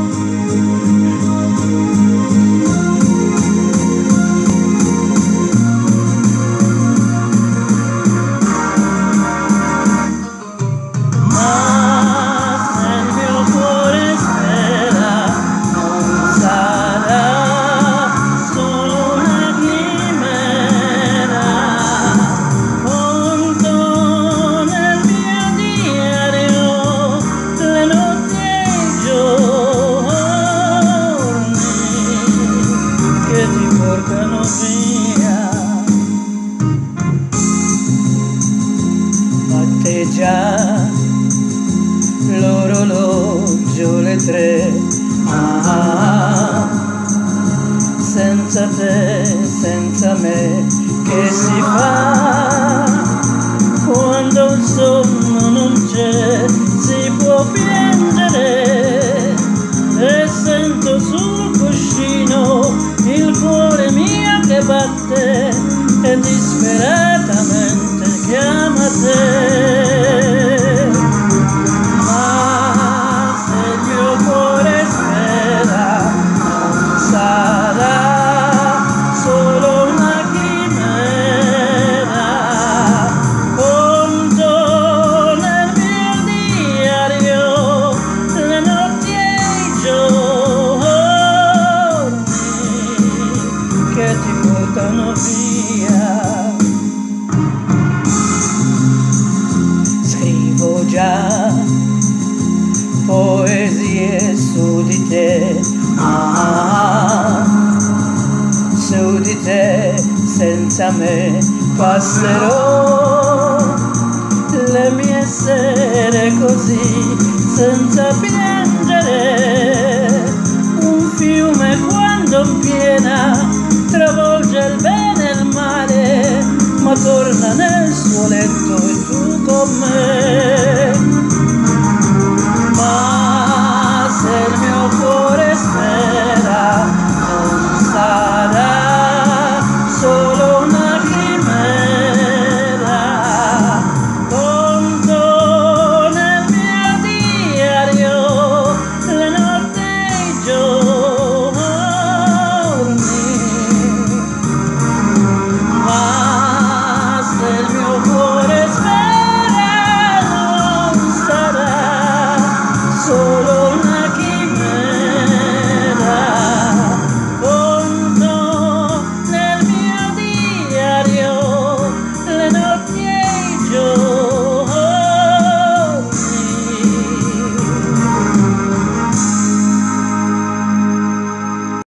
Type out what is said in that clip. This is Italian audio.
portano via. Batte già l'orologio le 3, senza te, senza me, che si fa? Quando il sonno non c'è, si può piangere, e sento sul cuscino il cuore mio che batte e disperatamente chiama te. Ma se il mio cuore spera, non sarà solo una chimera. Conto nel mio diario le notti e i giorni che ti portano via. Scrivo già poesie su di te, su di te, senza me passerò le mie sere così, senza piangere. Un fiume quando in piena travolge il bene e il male, ma torna nel suo letto e tu con me. Ma se il mio cuore spera, non sarà solo una chimera. Conto nel mio diario le notti e i giorni. Ma se il mio cuore spera, non sarà solo